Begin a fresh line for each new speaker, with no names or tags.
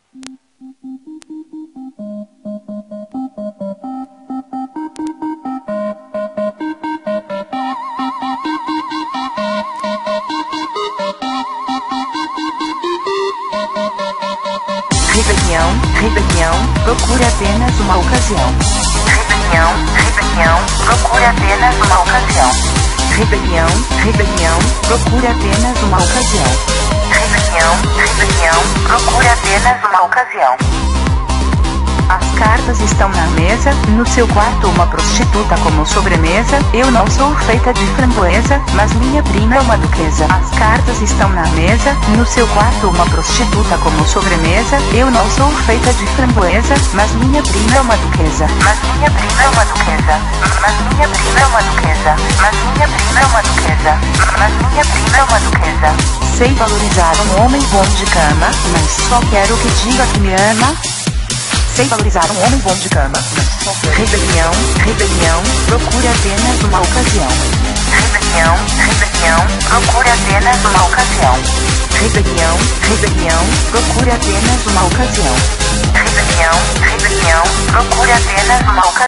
Rebelião, procure apenas uma ocasião. Rebelião, procure apenas uma ocasião. Rebelião, procure apenas uma ocasião. Rebelião, procure apenas uma ocasião. As cartas estão na mesa, no seu quarto uma prostituta como sobremesa. Eu não sou feita de framboesa, mas minha prima é uma duquesa. As cartas estão na mesa, no seu quarto uma prostituta como sobremesa. Eu não sou feita de framboesa, mas minha prima é uma duquesa. Mas minha prima é uma duquesa. Mas minha prima é uma duquesa. Mas minha prima é uma duquesa. Mas minha prima é uma duquesa. Sei valorizar um homem bom de cama, mas só quero que diga que me ama. Sei valorizar um homem bom de cama, mas só quero. Rebelião, procure apenas uma ocasião. Rebelião, procure apenas uma ocasião. Rebelião, procure apenas uma ocasião. Rebelião, procure apenas uma ocasião.